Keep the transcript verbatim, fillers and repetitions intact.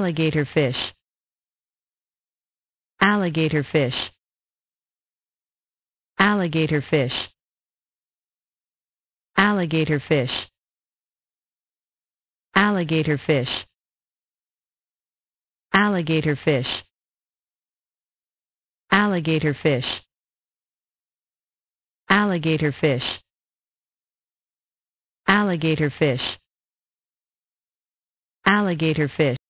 alligator fish, alligator fish, alligator fish, alligator fish, alligator fish, alligator fish, alligator fish, alligator fish, alligator fish, alligator fish.